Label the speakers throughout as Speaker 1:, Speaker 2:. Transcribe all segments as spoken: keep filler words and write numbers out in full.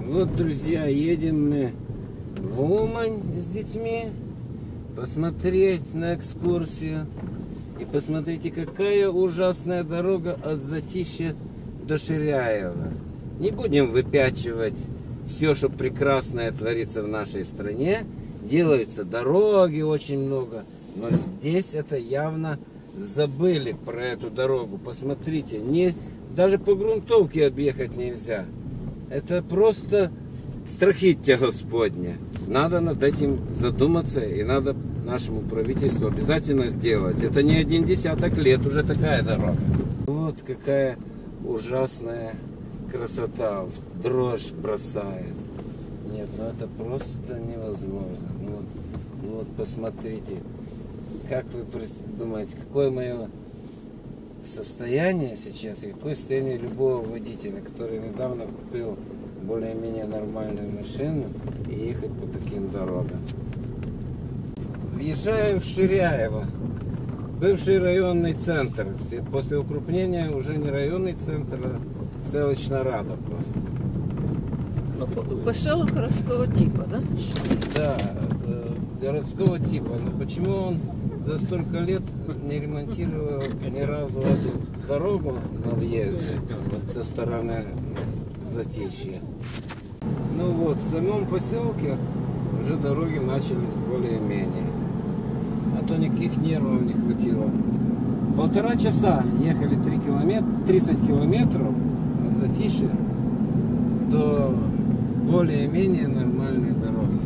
Speaker 1: Вот, друзья, едем мы в Умань с детьми посмотреть на экскурсию. И посмотрите, какая ужасная дорога от Затища до Ширяева. Не будем выпячивать все, что прекрасное творится в нашей стране. Делаются дороги очень много. Но здесь это явно забыли про эту дорогу. Посмотрите, не, даже по грунтовке объехать нельзя. Это просто страхиття Господня. Надо над этим задуматься, и надо нашему правительству обязательно сделать. Это не один десяток лет уже такая дорога. Вот какая ужасная красота. В дрожь бросает. Нет, ну это просто невозможно. Ну вот, ну вот посмотрите. Как вы думаете, какое мое состояние сейчас, и какое состояние любого водителя, который недавно купил более-менее нормальную машину и ехать по таким дорогам. Въезжаем в Ширяево, бывший районный центр. После укрупнения уже не районный центр, а селищная рада просто.
Speaker 2: Ну, поселок городского типа, да?
Speaker 1: Да, городского типа. Но почему он за столько лет не ремонтировал ни разу эту дорогу на въезде вот со стороны Затища? Ну вот, в самом поселке уже дороги начались более-менее. А то никаких нервов не хватило. Полтора часа ехали три километра, тридцать километров от Затища до более-менее нормальной дороги.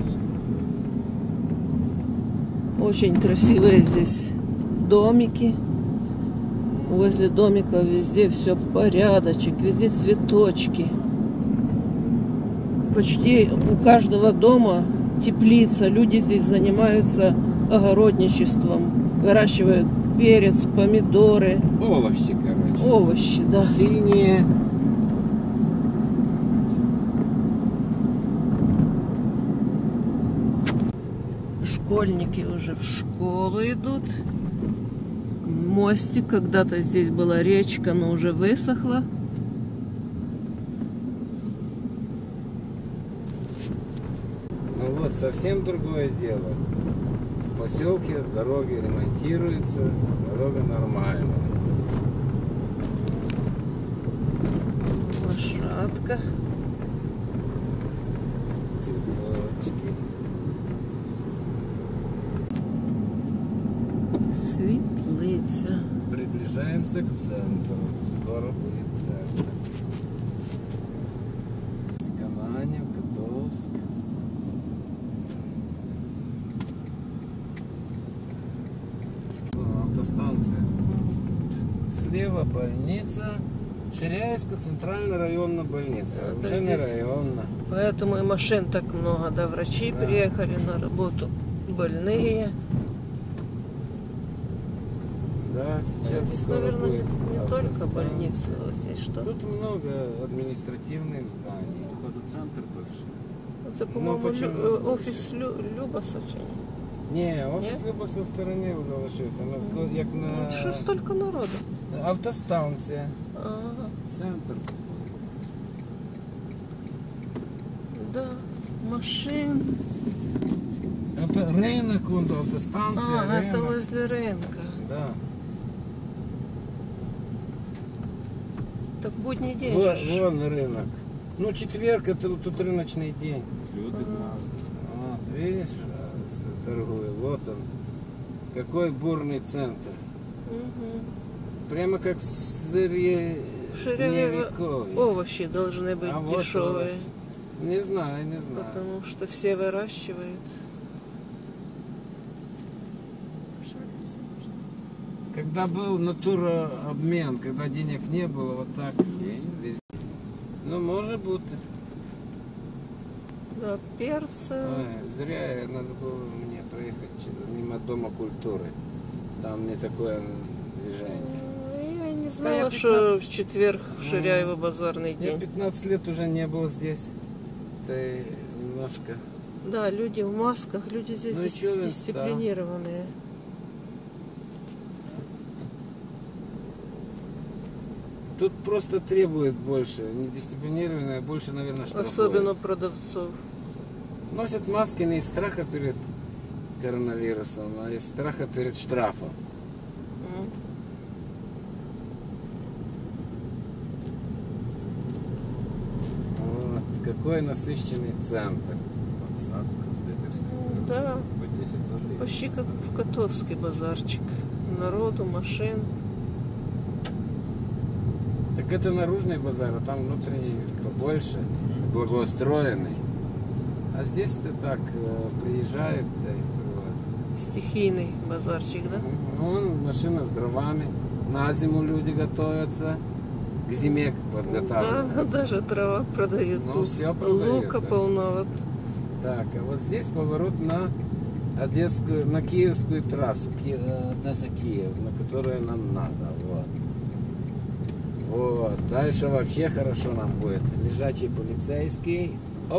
Speaker 2: Очень красивые здесь домики. Возле домика везде все порядочек, везде цветочки. Почти у каждого дома теплица. Люди здесь занимаются огородничеством. Выращивают перец, помидоры.
Speaker 1: Овощи, короче.
Speaker 2: Овощи, да.
Speaker 1: Синие.
Speaker 2: Школьники уже в школу идут. Мостик. Когда-то здесь была речка, но уже высохла.
Speaker 1: Ну вот, совсем другое дело. В поселке дороги ремонтируются, дорога нормальная.
Speaker 2: Лошадка.
Speaker 1: Цветочки.
Speaker 2: Светлица.
Speaker 1: Приближаемся к центру. Скоро будет центр. Скананев, Котовск. О, автостанция. Слева больница. Ширяевская центральная районная больница.
Speaker 2: Это
Speaker 1: Уже не
Speaker 2: здесь.
Speaker 1: районная.
Speaker 2: Поэтому и машин так много. Да, врачи
Speaker 1: Да.
Speaker 2: приехали на работу. Больные.
Speaker 1: Да, сейчас
Speaker 2: Здесь,
Speaker 1: скоро
Speaker 2: наверное, не,
Speaker 1: будет
Speaker 2: не только
Speaker 1: автостанция.
Speaker 2: больница. Вот здесь что?
Speaker 1: Тут много административных зданий. Походу, центр бывший.
Speaker 2: Это, по-моему,
Speaker 1: почему
Speaker 2: Лю-
Speaker 1: больше?
Speaker 2: офис Лю, Любаса чи ні?
Speaker 1: Не, офіс
Speaker 2: Ні?
Speaker 1: Любаса в стороні залишився. Ну, як на
Speaker 2: Ну, що столько народу?
Speaker 1: автостанція.
Speaker 2: Ага,
Speaker 1: Центр.
Speaker 2: да, машин.
Speaker 1: Авто... Ринок, вон, автостанція,
Speaker 2: А,
Speaker 1: ринок.
Speaker 2: это возле рынка.
Speaker 1: Да.
Speaker 2: Так будний день
Speaker 1: Вон,
Speaker 2: же.
Speaker 1: вон рынок. Ну, четверг, это вот тут рыночный день.
Speaker 2: Люди
Speaker 1: Вот, видишь, торгует. Вот он. Какой бурный центр.
Speaker 2: Угу.
Speaker 1: Прямо как сырье.
Speaker 2: В Ширяеве овощи должны быть
Speaker 1: А вот
Speaker 2: дешевые.
Speaker 1: овощи. Не знаю, не знаю.
Speaker 2: Потому что все выращивают.
Speaker 1: Когда был натурообмен, когда денег не было, вот так везде. Ну, может быть.
Speaker 2: Да, перца.
Speaker 1: Ой, зря я- надо было мне проехать через- мимо Дома культуры. Там не такое движение.
Speaker 2: Ну, Я не
Speaker 1: Да,
Speaker 2: знала,
Speaker 1: я
Speaker 2: что
Speaker 1: пятнадцать
Speaker 2: в четверг в
Speaker 1: Ну,
Speaker 2: Ширяево базарный
Speaker 1: Я
Speaker 2: день.
Speaker 1: пятнадцать лет уже не был здесь. Это немножко.
Speaker 2: Да, люди в масках, люди здесь
Speaker 1: Ну и
Speaker 2: дис-
Speaker 1: чё, да.
Speaker 2: дисциплинированные.
Speaker 1: Тут просто требует больше, не дисциплинированное, больше, наверное, штрафует.
Speaker 2: Особенно продавцов.
Speaker 1: Носят маски не из страха перед коронавирусом, а из страха перед штрафом.
Speaker 2: М.
Speaker 1: Вот, какой насыщенный центр.
Speaker 2: Да, почти как в Котовский базарчик. Народу, машин.
Speaker 1: Так это наружный базар, а там внутренний побольше, благоустроенный. А здесь-то так э, приезжают, да, и вот.
Speaker 2: Стихийный базарчик, да?
Speaker 1: Вон машина с дровами, на зиму люди готовятся, к зиме подготавливаются.
Speaker 2: Да, даже трава продают.
Speaker 1: Ну, всё продают,
Speaker 2: Лука
Speaker 1: да.
Speaker 2: полно. Вот.
Speaker 1: Так, а вот здесь поворот на Одесскую, на Киевскую трассу, Ки- э, Одесса-Киев, на которую нам надо. Вот. Вот. Дальше вообще хорошо нам будет. Лежачий полицейский. Оп.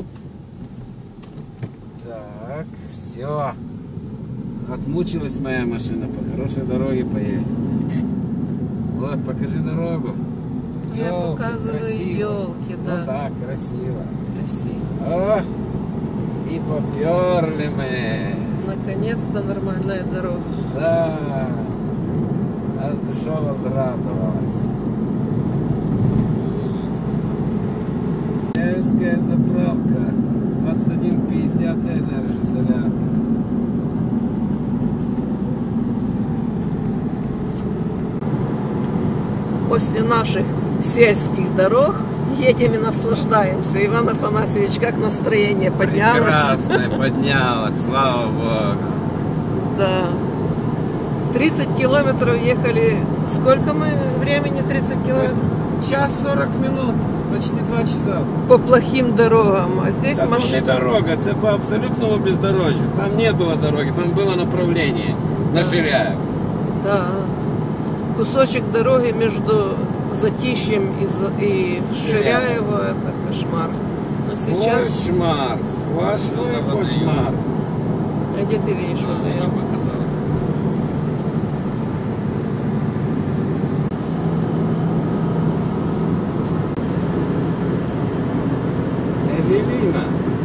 Speaker 1: Так, все. Отмучилась моя машина, по хорошей дороге поедет. Вот, покажи дорогу.
Speaker 2: Я
Speaker 1: Ёлки,
Speaker 2: показываю
Speaker 1: красиво.
Speaker 2: елки,
Speaker 1: Ну
Speaker 2: да.
Speaker 1: так, красиво.
Speaker 2: Красиво.
Speaker 1: О, и поперли мы.
Speaker 2: Наконец-то нормальная дорога.
Speaker 1: Да. Аж душа возрадовалась. Киевская заправка. двадцать один пятьдесят энергосолярка.
Speaker 2: После наших сельских дорог едем и наслаждаемся. Иван Афанасьевич, как настроение поднялось?
Speaker 1: Прекрасно поднялось, слава Богу.
Speaker 2: Да. тридцать километров ехали. Сколько мы времени? тридцать километров?
Speaker 1: Час сорок минут, почти два часа.
Speaker 2: По плохим дорогам. А здесь
Speaker 1: Це не
Speaker 2: машина.
Speaker 1: дорога, це по абсолютному бездорожью. Там не было дороги, там было направление на Ширяев.
Speaker 2: Да. Кусочек дороги между Затишьем и, За- и Ширяево — это кошмар. Но сейчас...
Speaker 1: Кошмар, сплошной кошмар.
Speaker 2: А где ты видишь водоем?
Speaker 1: Эвелина.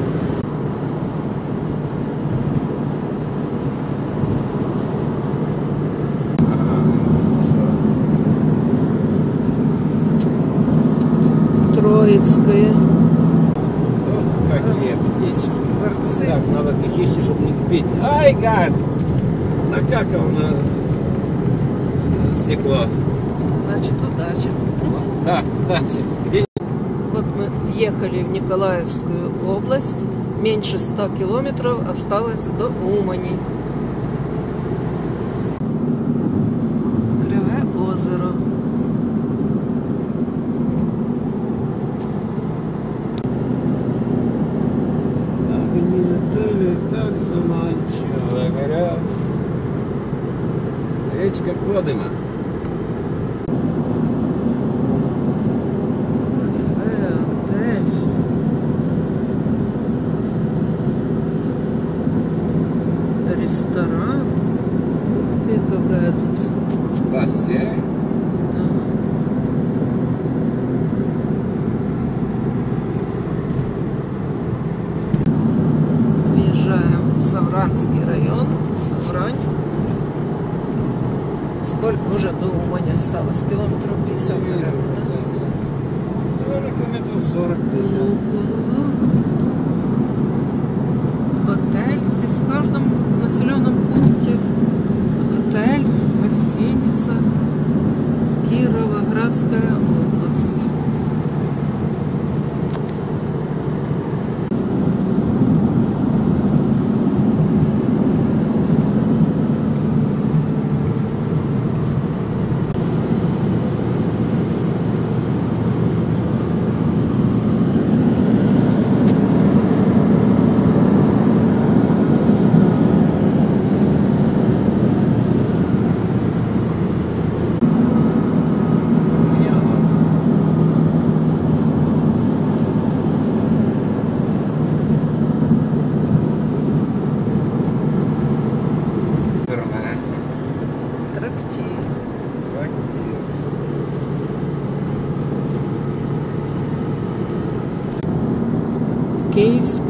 Speaker 2: Троицкая.
Speaker 1: Ох, как нет, есть.
Speaker 2: Скворцы.
Speaker 1: Так, надо тихище, чтобы не сбить. Ай, гад! Накакал на стекло.
Speaker 2: Значит, удача.
Speaker 1: Да, удачи. Где?
Speaker 2: Вот мы въехали в Николаевскую область. Меньше ста километров осталось до Умани. Криве озеро.
Speaker 1: Огни Натальи так заманчиво горят. Речка Кодыма.
Speaker 2: Кафе, отель. Ресторан. Ух ты, какая тут.
Speaker 1: Бассейн.
Speaker 2: Да. Въезжаем в Савранский район. Саврань. Сколько уже до Умани осталось? Километров пятьдесят, наверное, да?
Speaker 1: Наверное, километров сорок-пятьдесят.
Speaker 2: Отель. Здесь в каждом населенном пункте отель, гостиница. Кировоградская область.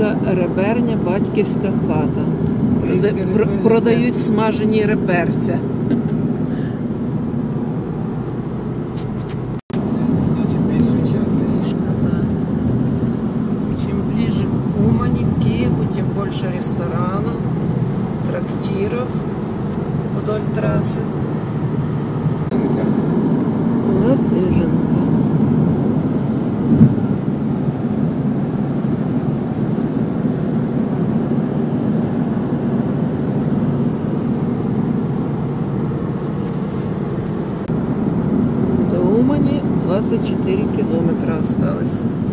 Speaker 2: Українська реберня, батьківська хата. Прода...
Speaker 1: Українська
Speaker 2: про-
Speaker 1: реберня,
Speaker 2: Продають смажені реберця.
Speaker 1: Наче більше часу.
Speaker 2: Да. Чем ближе к Умани, к Киеву, тем больше ресторанов, трактиров вдоль трассы. Ладыженко. До Умани двадцать четыре километра осталось.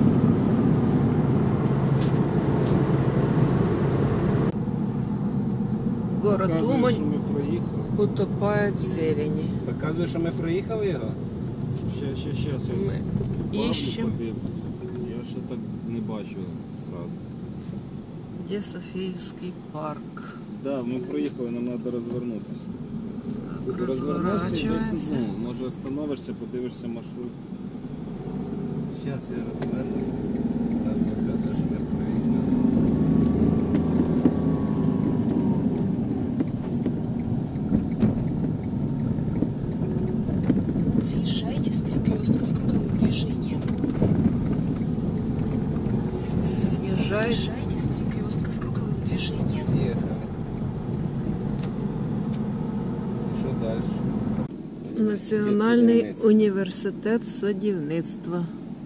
Speaker 2: Город
Speaker 1: Показує,
Speaker 2: Умань
Speaker 1: що ми проїхали.
Speaker 2: утопает в зелени.
Speaker 1: Показує, що ми проїхали його?
Speaker 3: Ще, ще, ще, я
Speaker 2: Ми
Speaker 3: Павлу
Speaker 2: ищем,
Speaker 3: подивлюсь. Я ще так не бачу зразу.
Speaker 2: где Софийский парк.
Speaker 3: Да, ми проїхали, нам треба розвернутися.
Speaker 2: Так,
Speaker 3: Ти розвернешся і десь,
Speaker 2: разворачиваемся.
Speaker 3: ну, може остановишся, подивишся маршрут.
Speaker 1: Зараз я розвернуся. Раз показує, що ми проїхали.
Speaker 4: Съезжайте с перекрестка с круговым движением.
Speaker 2: Съезжай.
Speaker 4: Съезжайте с перекрестка с круговым движением.
Speaker 1: З'їхали. І що далі?
Speaker 2: Національний
Speaker 1: Університет
Speaker 2: університет садівництва.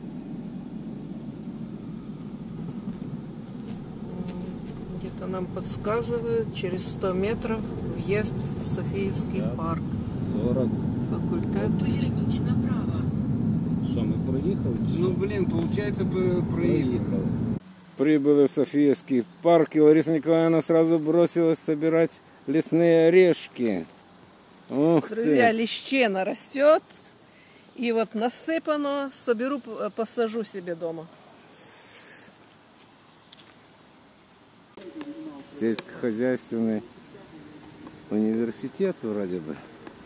Speaker 2: Где-то нам подсказывают, через сто метров въезд в Софийский
Speaker 3: Да.
Speaker 2: парк.
Speaker 3: сорок.
Speaker 2: Факультет.
Speaker 4: Поверните направо.
Speaker 3: Що, ми проїхали? чи
Speaker 1: Ну,
Speaker 3: що?
Speaker 1: блін, виходить, проїхали.
Speaker 3: проїхали.
Speaker 1: Прибыли в Софийский парк, и Лариса Николаевна сразу бросилась собирать лесные орешки. Ух
Speaker 2: Друзья,
Speaker 1: ты!
Speaker 2: лещена растет. И вот насыпано, соберу, п- посажу себе дома.
Speaker 1: Сельскохозяйственный университет вроде бы.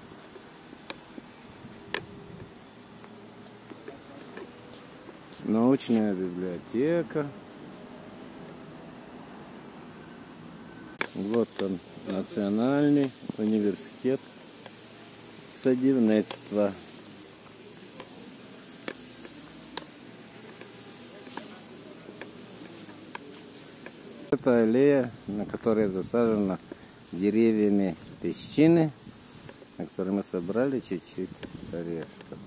Speaker 1: Научная библиотека. Вот он, Национальный университет садівництва. Это аллея, на которой засажена деревьями лещины, на которой мы собрали чуть-чуть орешков.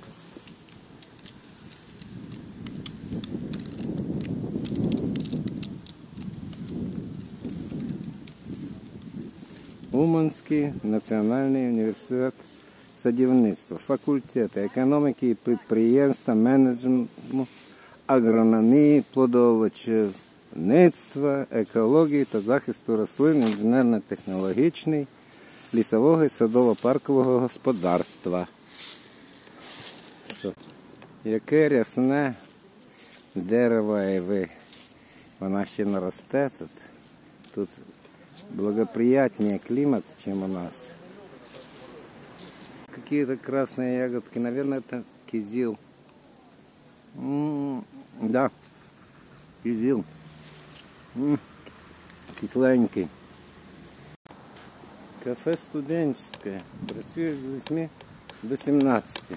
Speaker 1: Уманский национальный университет садівництва, факультети економіки і підприємства, менеджменту, агрономії, плодовочівництва, екології та захисту рослин, інженерно-технологічний, лісового і садово-паркового господарства. Що? Яке рясне дерево айви. Вона ще наросте тут. Тут благоприятнее климат, чем у нас. Какие-то красные ягодки. Наверное, это кизил. М-м, да, кизил. М-м, кисленький. Кафе студенческое. Працює с восьми до семнадцати.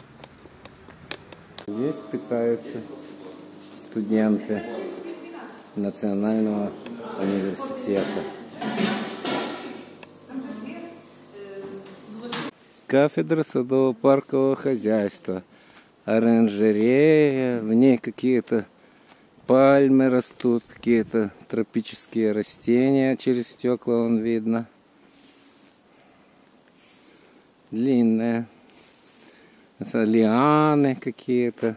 Speaker 1: Здесь питаются студенты Национального университета. Кафедра садово-паркового хозяйства, оранжерея, в ней какие-то пальмы растут, какие-то тропические растения, через стекла вон видно. Длинная. Лианы какие-то.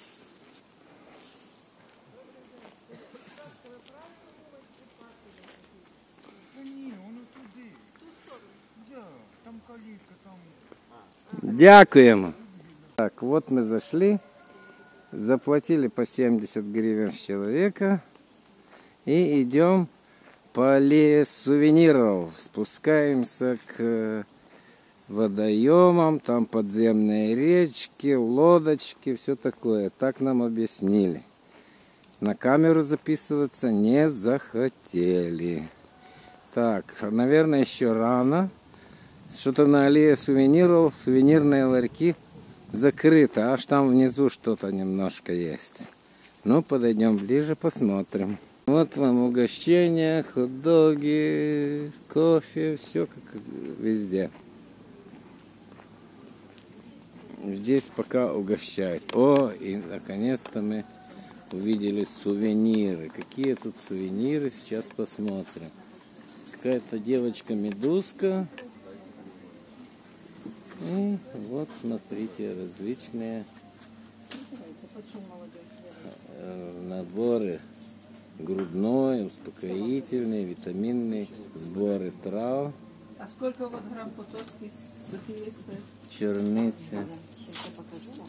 Speaker 1: Дякуємо. Так, вот мы зашли, заплатили по семьдесят гривен с человека и идем по аллее сувениров. Спускаемся к водоемам, там подземные речки, лодочки, все такое. Так нам объяснили. на камеру записываться не захотели. Так, наверное, еще рано. Что-то на аллее сувениров, сувенирные ларьки закрыты. Аж там внизу что-то немножко есть. Ну, подойдем ближе, посмотрим. Вот вам угощения, хот-доги, кофе, все как везде. Здесь пока угощают. О, и наконец-то мы увидели сувениры. Какие тут сувениры, сейчас посмотрим. Какая-то девочка-медузка. И вот, смотрите, различные наборы. Грудной, успокоительный, витаминный, сборы трав.
Speaker 2: А сколько вот грамм Потоцкий София стоит?
Speaker 1: Черницы.
Speaker 4: Сейчас я покажу вам.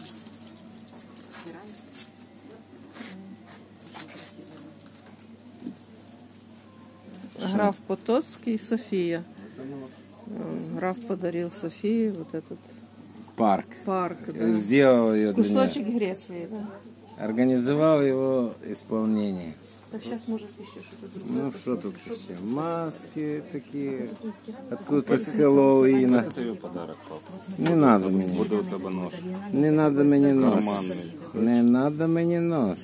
Speaker 2: Граф Потоцкий, София. Граф подарил Софии вот этот
Speaker 1: Парк.
Speaker 2: парк. Да.
Speaker 1: Сделал ее для
Speaker 2: Кусочек
Speaker 1: нее.
Speaker 2: Греции, да.
Speaker 1: Организовал его исполнение.
Speaker 2: Так сейчас может еще что-то другое.
Speaker 1: Ну что тут еще? Маски такие. Откуда-то с Хэллоуина.
Speaker 3: Это ее подарок, папа.
Speaker 1: Не надо мне.
Speaker 3: Буде у тебе нож.
Speaker 1: Не надо мені нос.
Speaker 3: Карманний.
Speaker 1: Не надо мені нос.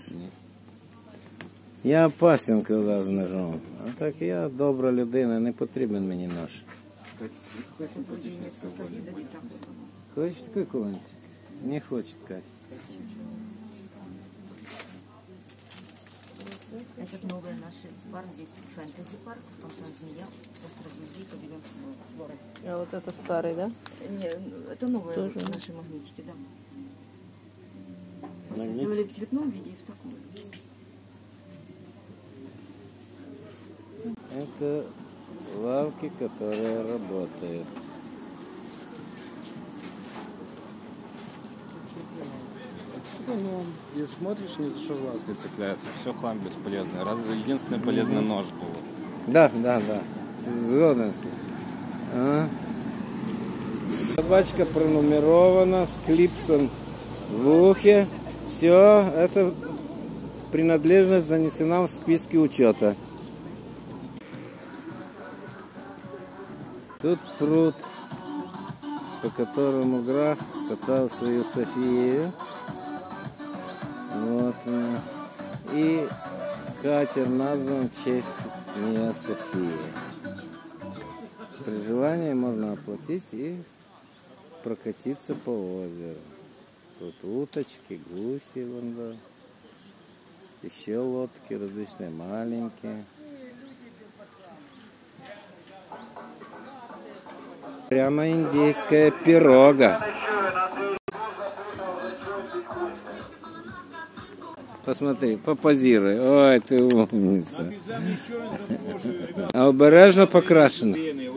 Speaker 1: Я опасен, коли з ножом. А так я добра людина, не потрібен мені нож. Хочешь какого-нибудь? Не хочет Катя.
Speaker 5: Значит, новые наши бар здесь фэнтези парк, фонтан змея, остров людей, павильон флоры.
Speaker 2: А вот это старый, да?
Speaker 5: Не, это новые
Speaker 2: Тоже, да?
Speaker 5: наши магнитики, да.
Speaker 1: Магнитик?
Speaker 5: Сделали в цветном виде и в таком.
Speaker 1: Это лавки, которые работают.
Speaker 3: Что, ну, и смотришь, ни за что глаз не цепляется. Все хлам бесполезный. Раз, единственный полезный нож был.
Speaker 1: Да, да, да. Згоден. А? Собачка пронумерована с клипсом в ухе. Все, это принадлежность занесена в списки учета. Тут пруд, по которому граф катал свою Софию. Вот она. И катер назван в честь нее Софии. При желании можно оплатить и прокатиться по озеру. Тут уточки, гуси, вон, да. Еще лодки различные, маленькие. Прямо индейская пирога. Посмотри, попозируй. Ой, ты умница. А обережно покрашено.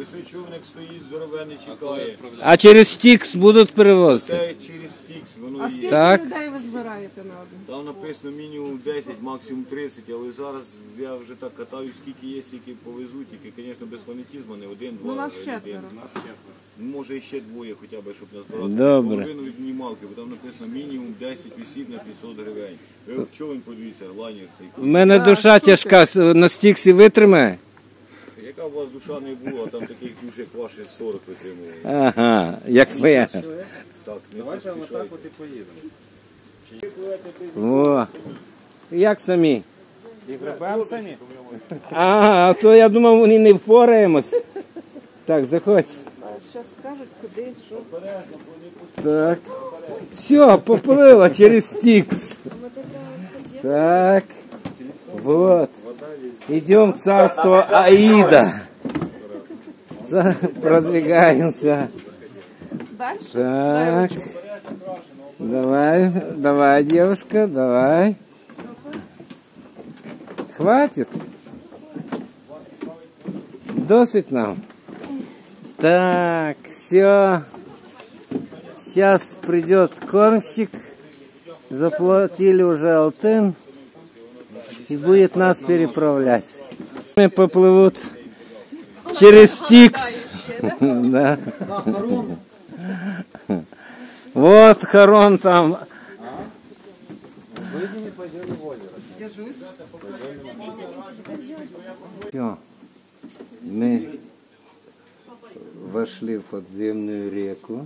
Speaker 1: А через стікс будуть перевозити?
Speaker 6: Через стікс,
Speaker 2: А
Speaker 6: воно
Speaker 2: скільки
Speaker 6: є.
Speaker 1: Так.
Speaker 2: людей ви збираєте на одну?
Speaker 6: Там написано мінімум десять, максимум тридцять, але зараз я вже так катаю, скільки є, скільки повезуть, тільки, звісно, без фанатізму, не один, два.
Speaker 2: Ну, нас
Speaker 6: людей.
Speaker 2: четверо.
Speaker 6: Може ще двоє хоча б, щоб назбирати.
Speaker 1: Добре.
Speaker 6: Половину від мінімалки, бо там написано мінімум десять осіб на п'ятсот гривень. Ви в човен подивіться, лайнер цей.
Speaker 1: У мене душа тяжка, на стіксі витримає?
Speaker 6: Яка у вас душа не була, там таких душ, як ваші, сорок витримували.
Speaker 1: Ага, як моя.
Speaker 6: Так, не поспішайте.
Speaker 3: от і поїдемо.
Speaker 1: О, як самі?
Speaker 3: І гребемо самі?
Speaker 1: А, а то я думав, вони не впораємось. Так, заходь.
Speaker 2: Зараз скажуть, куди, що.
Speaker 1: Так. Все, поплыло через стикс. Так. Вот. Идем в царство Аида. Продвигаемся.
Speaker 2: Дальше?
Speaker 1: Так. Давай, давай, девушка, давай. Хватит? Досыть нам? Так, все. Сейчас придет кормщик. Заплатили уже алтын. И будет нас переправлять. Мы поплывут через стикс. Да. Вот Харон там.
Speaker 2: Держусь.
Speaker 1: Все. Мы вошли в подземную реку.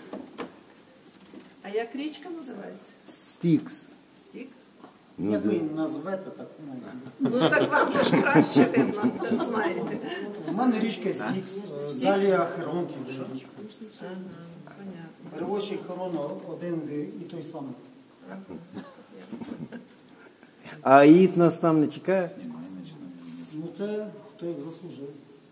Speaker 2: А як річка називається?
Speaker 1: Стикс.
Speaker 2: Стік?
Speaker 1: Ну,
Speaker 7: Як
Speaker 1: да.
Speaker 7: ви назвете, так ну.
Speaker 2: Ну так вам же ж краще видно, ви знаєте.
Speaker 7: У мене річка Стікс, далі Ахерон вже річка.
Speaker 2: Ага, понятно.
Speaker 7: Перевозчик Херона один і той самий.
Speaker 1: А Аїд нас там не чекає?
Speaker 7: Ну це хто як заслужив.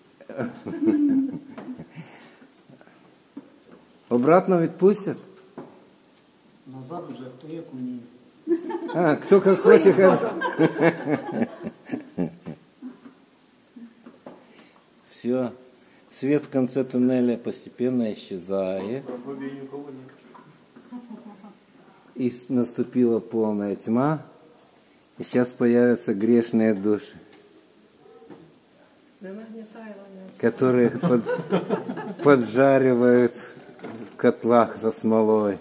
Speaker 1: Обратно відпустять?
Speaker 7: Назад вже хто як уміє.
Speaker 1: А, кто как хочет. Все. Свет в конце туннеля постепенно исчезает. И наступила полная тьма. И сейчас появятся грешные души,
Speaker 2: Не нагнетай вони.
Speaker 1: которые под- поджаривают в котлах со смолой.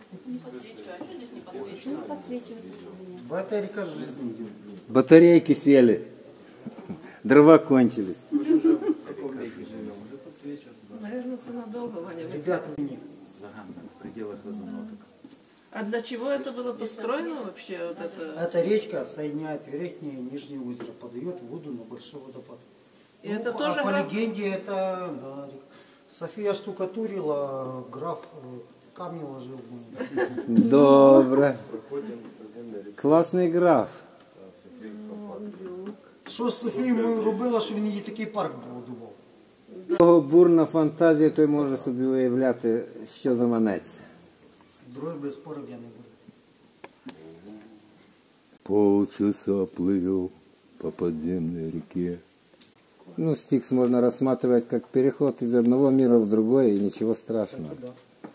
Speaker 7: Давайте река жизни йде.
Speaker 1: Батарейки сели. Дрова кончились.
Speaker 2: Наверное, це надовго, Ваня. ви-
Speaker 7: Ребята, ні.
Speaker 2: А для чего это было построено вообще? Вот это?
Speaker 7: Эта речка соединяет верхнее и нижнее озеро, подает воду на большой водопад.
Speaker 2: И
Speaker 7: Ну,
Speaker 2: это
Speaker 7: а
Speaker 2: тоже
Speaker 7: по
Speaker 2: граф?
Speaker 7: легенде это да, река. София штукатурила, граф э, камни ложил.
Speaker 1: Добре. Класний граф.
Speaker 7: Що з Софією робила, що він її такий парк будував?
Speaker 1: Кого бурна фантазія, той може собі уявляти, що заманеться.
Speaker 7: Других без спорів я не буду.
Speaker 1: Полчаса плывел по подземной реке. Ну, Стикс можно рассматривать как переход из одного мира в другой, и ничего страшного.
Speaker 7: Да.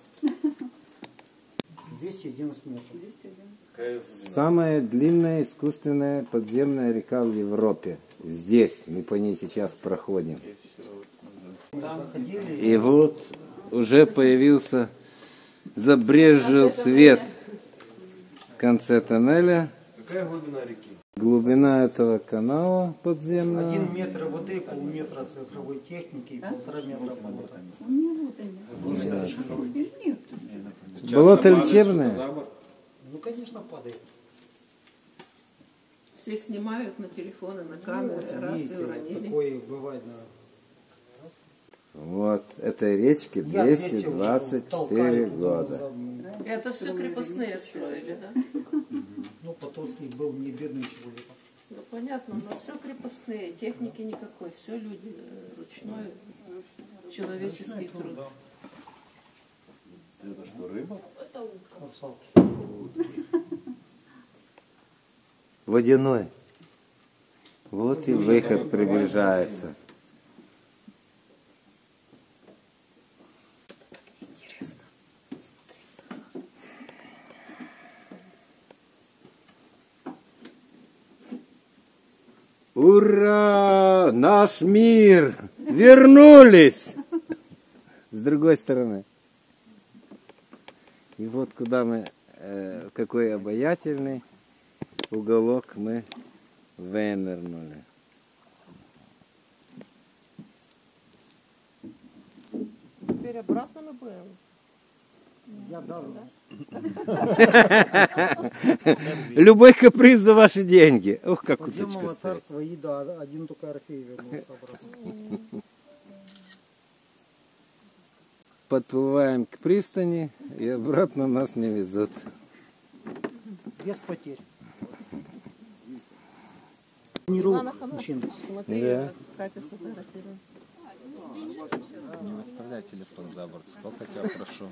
Speaker 7: двести одиннадцать метров.
Speaker 1: Самая длинная искусственная подземная река в Европе. Здесь, мы по ней сейчас проходим.
Speaker 7: Заходили,
Speaker 1: И вот уже появился, забрезжил свет в конце тоннеля.
Speaker 6: Какая глубина реки?
Speaker 1: Глубина этого канала подземного.
Speaker 7: один метр воды, полметра цифровой техники и полтора метра болота.
Speaker 1: Болото лечебное.
Speaker 7: Ну, конечно, падает.
Speaker 2: Все снимают на телефоны, на камеры,
Speaker 7: Вот,
Speaker 2: раз и
Speaker 7: видите, вот
Speaker 2: уронили.
Speaker 7: такое бывает. Да.
Speaker 1: Вот этой речке
Speaker 7: Я
Speaker 1: двести
Speaker 7: уже
Speaker 1: двадцать
Speaker 7: толкаю
Speaker 1: четыре
Speaker 7: туда
Speaker 1: года.
Speaker 7: назад.
Speaker 2: Это все крепостные строили, да?
Speaker 7: Ну, Потоцкий был не бедным человеком.
Speaker 2: Ну понятно, но все крепостные, техники никакой, все люди, э, ручной, человеческий труд.
Speaker 3: Это что, рыба?
Speaker 7: Русалки.
Speaker 1: Водяной. Вот и выход приближается. Ура! Наш мир! Вернулись! С другой стороны. И вот куда мы, э, какой обаятельный уголок мы вынырнули.
Speaker 2: Теперь обратно мы будем?
Speaker 7: Я дал.
Speaker 1: Любой каприз за ваши деньги. Ух, как уточка
Speaker 7: Подземного
Speaker 1: стоит.
Speaker 7: царства Ида, один только Орфей вернулся обратно.
Speaker 1: Подплываем к пристани, и обратно нас не везут.
Speaker 7: Без потерь. Тренировок мужчин.
Speaker 2: Смотри,
Speaker 1: Да.
Speaker 2: Катя сфотографирует.
Speaker 3: Не выставляй телефон за борт. Сколько тебя прошу?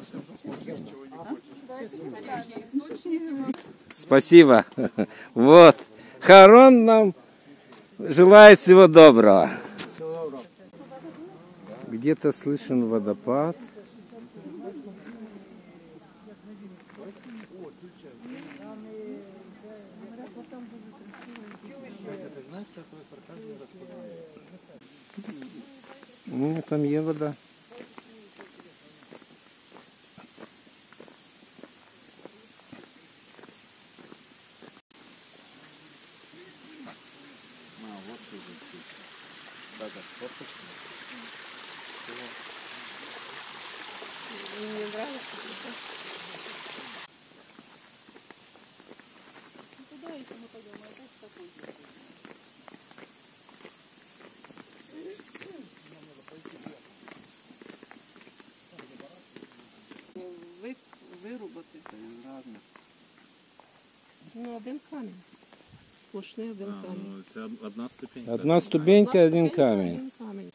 Speaker 1: Спасибо. Вот. Харон нам желает всего доброго. Где-то слышен водопад. Ну, там є вода.
Speaker 2: вирубати.
Speaker 3: Та він разний.
Speaker 2: Ну, один камінь. Сплошний один
Speaker 3: А,
Speaker 2: камінь.
Speaker 3: ну, це одна ступенька.
Speaker 1: Одна ступенька, один
Speaker 2: ступенька,
Speaker 1: камень.
Speaker 2: один камінь.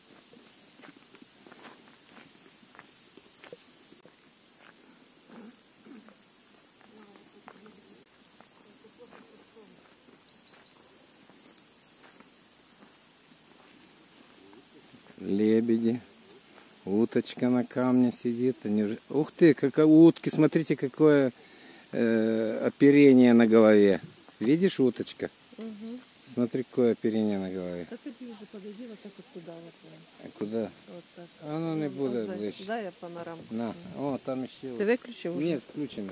Speaker 1: Лебеди. Уточка на камне сидит. Они уже... Ух ты, как у утки, смотрите, какое э, оперение на голове. Видишь, уточка?
Speaker 2: Угу.
Speaker 1: Смотри, какое оперение на голове.
Speaker 2: А ты ближе подойди, вот так вот туда. Вот,
Speaker 1: А куда?
Speaker 2: вот так.
Speaker 1: А ну не буде
Speaker 2: Дай-
Speaker 1: ближче.
Speaker 2: Дай я панорамку.
Speaker 1: На, о, там еще.
Speaker 2: Ти виключив уже?
Speaker 1: Нет, включено.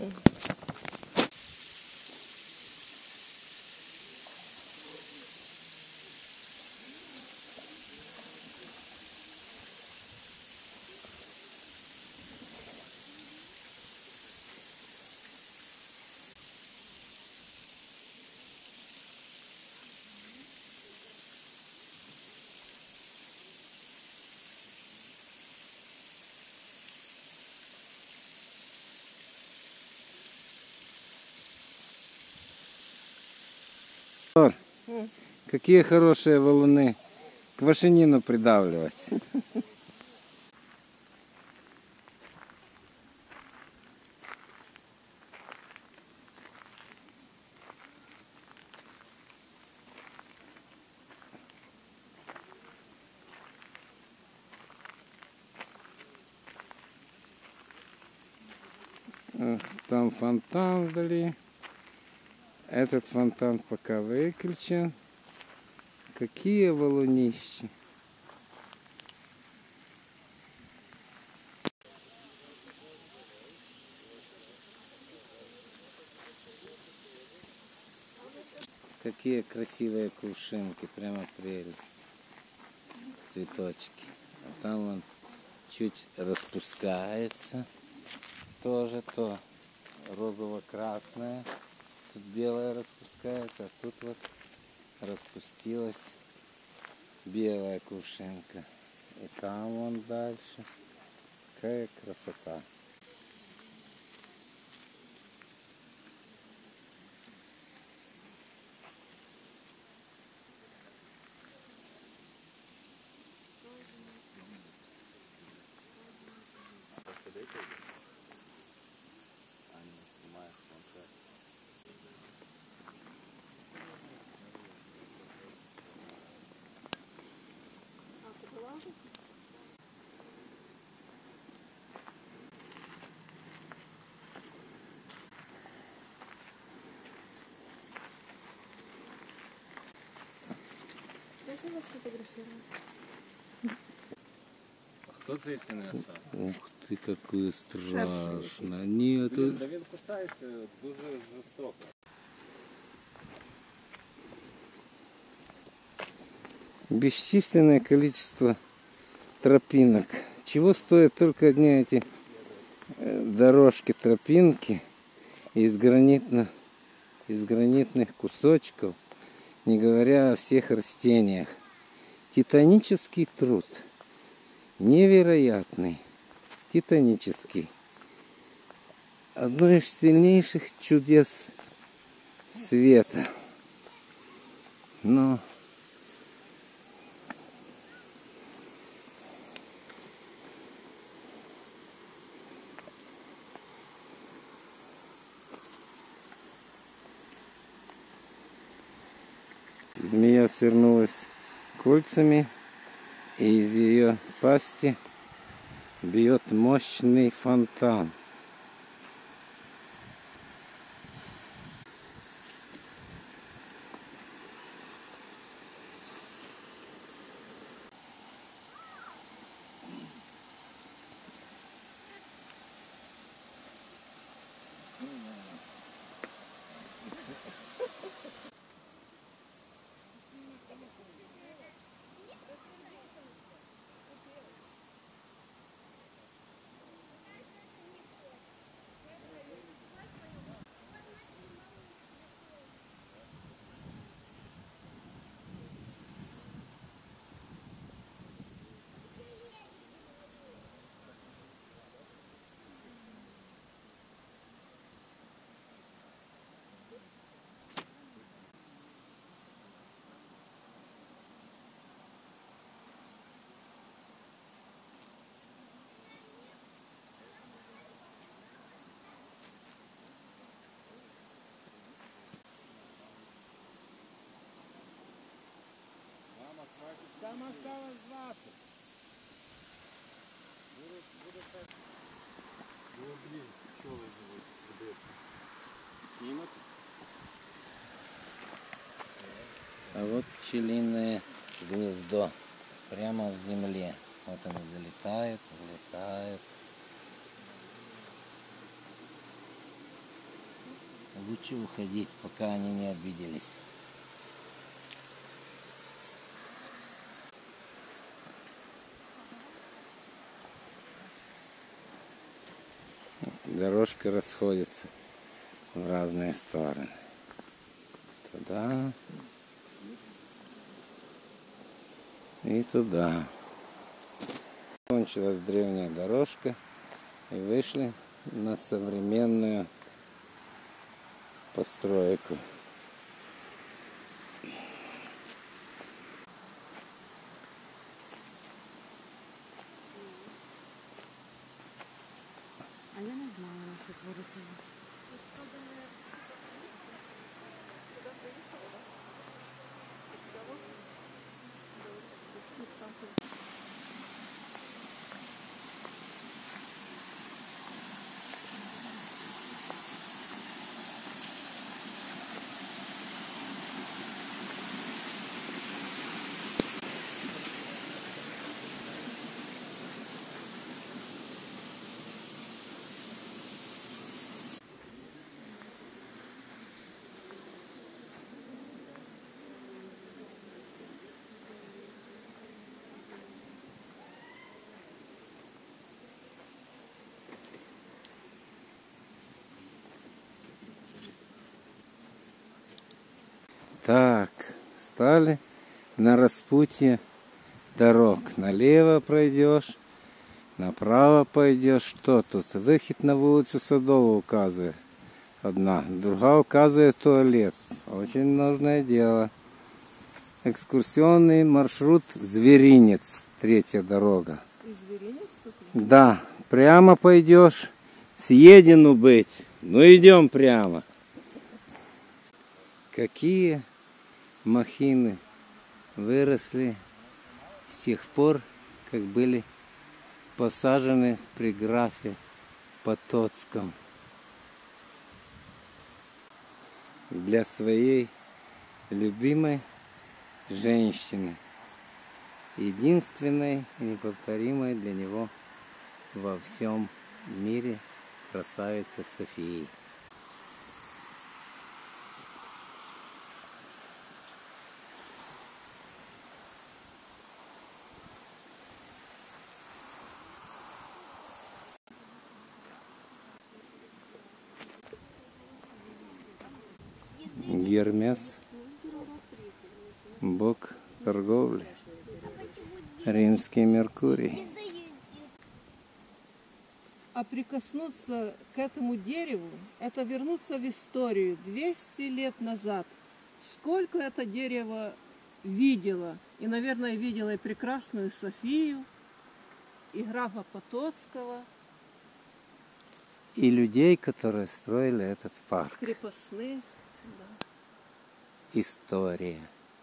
Speaker 1: Какие хорошие валуны. Квашенину придавливать. Там фонтан вдали. Этот фонтан пока выключен. Какие валунищи. Какие красивые кувшинки, прямо прелесть. Цветочки. А там он чуть распускается. Тоже то розово-красное. Тут белое распускается, а тут вот распустилась белая кувшинка. И там вон дальше. Какая красота.
Speaker 3: Хто це істинний оса?
Speaker 1: Ух ты, какое страшно. Нет,
Speaker 3: Блін, да він кусається дуже жорстоко.
Speaker 1: бесчисленное количество тропинок. Чего стоят только одни эти э, дорожки, тропинки из гранитно, из гранитных кусочков, не говоря о всех растениях. Титанический труд. Невероятный. Титанический. Одно из сильнейших чудес света. Но змея свернулась кольцами, и из ее пасти бьет мощный фонтан. осталось двадцать.
Speaker 6: Ну, блин, что вы делаете? Снимок?
Speaker 1: А вот пчелиное гнездо прямо в земле. Вот оно залетает, вылетает. Лучше уходить, пока они не обиделись. Дорожка расходится в разные стороны. Туда и туда. Кончилась древняя дорожка и вышли на современную постройку.
Speaker 5: А я не знаю насчет водопада.
Speaker 1: Так, стали на распутье дорог. Налево пройдешь, направо пойдешь. Что тут? Выход на улицу Садовую указывает. Одна. Другая указывает туалет. Очень нужное дело. Экскурсионный маршрут Зверинец. Третья дорога.
Speaker 2: Зверинец тут?
Speaker 1: Да, прямо пойдешь. Съедену быть. Ну идем прямо. Какие махины выросли с тех пор, как были посажены при графе Потоцком. Для своей любимой женщины. Единственной и неповторимой для него во всем мире красавицы Софии. Гермес, бог торговли, римский Меркурий.
Speaker 2: А прикоснуться к этому дереву, это вернуться в историю двести лет назад. Сколько это дерево видело. И, наверное, видела и прекрасную Софию, и графа Потоцкого.
Speaker 1: И людей, которые строили этот парк.
Speaker 2: Крепостных.
Speaker 1: История.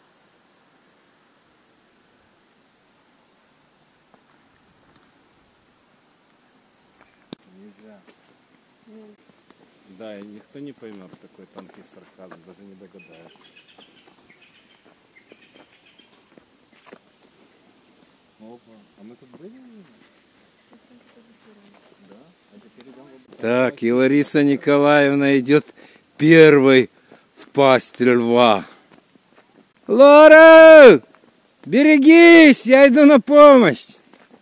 Speaker 3: Нельзя. Да, и никто не поймет такой тонкий сарказм, даже не догадаешься. Опа, а мы тут были? Да, а теперь идем в...
Speaker 1: Так, и Лариса Николаевна идет первой в пасть льва. Лора! Берегись! Я иду на помощь!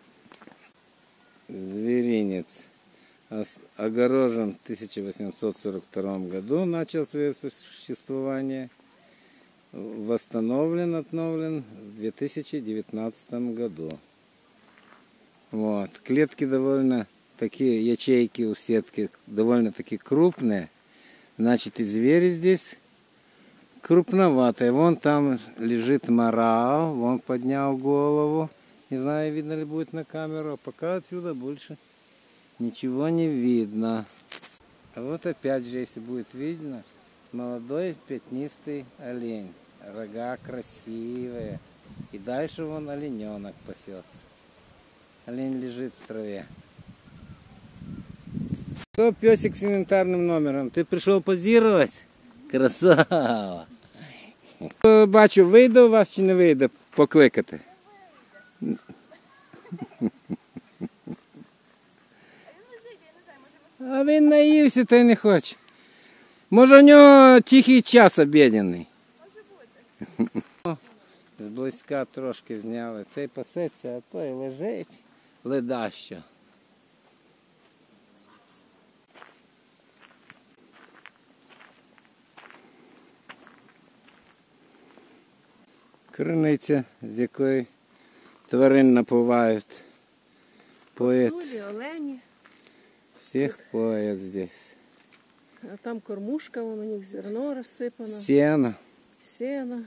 Speaker 1: Зверинец огорожен в тысяча восемьсот сорок втором году, начал свое существование. Восстановлен, отновлен в две тысячи девятнадцатом году. Вот. Клетки довольно такие, ячейки у сетки довольно таки крупные. Значит, и звери здесь крупноватые. Вон там лежит морал, вон поднял голову. Не знаю, видно ли будет на камеру, а пока отсюда больше ничего не видно. А вот опять же, если будет видно, молодой пятнистый олень. Рога красивые, И дальше вон олененок пасется. Олень лежит в траве. Кто песик с инвентарным номером? Ты пришел позировать? Красава! Бачу, вийде у вас чи не вийде покликати? А він наївся, та й не хоче. Може в нього тихий час обіденний. Зблизька трошки зняли. Цей пасеться, а той лежить ледащо. Криниця, з якої тварин напувають. Поет.
Speaker 2: Косулі, олені.
Speaker 1: Всіх поет здесь.
Speaker 2: А там кормушка, вон у них зерно розсипано.
Speaker 1: Сено.
Speaker 2: Сено.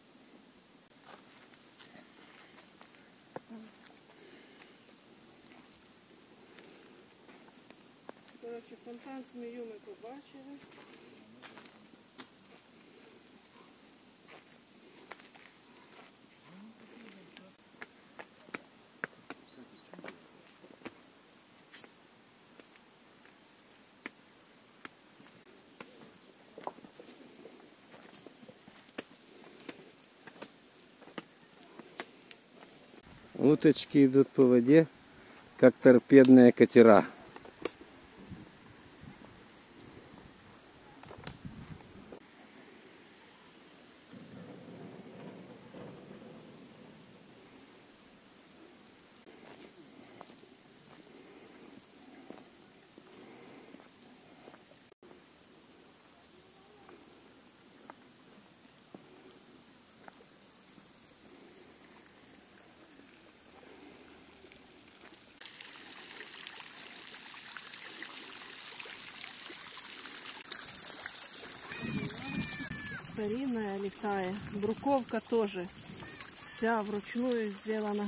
Speaker 2: Коротше, фонтан змію ми побачили.
Speaker 1: Уточки идут по воде, как торпедные катера.
Speaker 2: Старинная летая. Бруковка тоже вся вручную сделана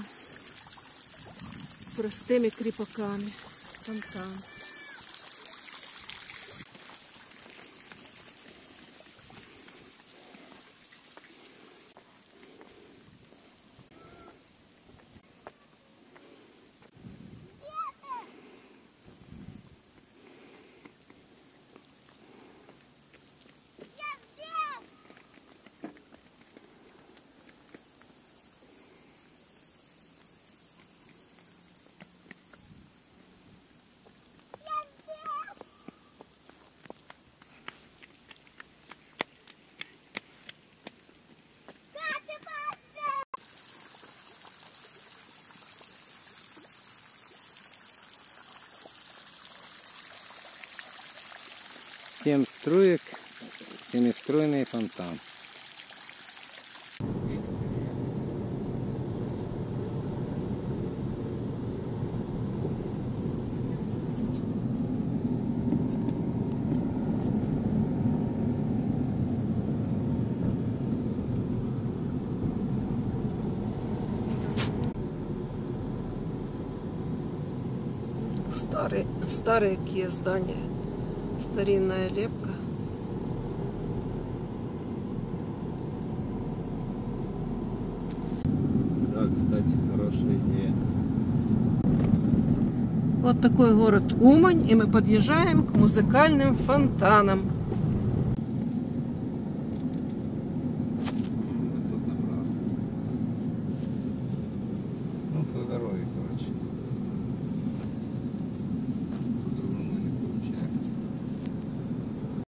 Speaker 2: простыми крепаками. Фонтан.
Speaker 1: Семь струек, семиструйный фонтан.
Speaker 2: Старые, старые какие здания. Старинная лепка.
Speaker 3: Да, кстати, хорошая идея.
Speaker 2: Вот такой город Умань, и мы подъезжаем к музыкальным фонтанам.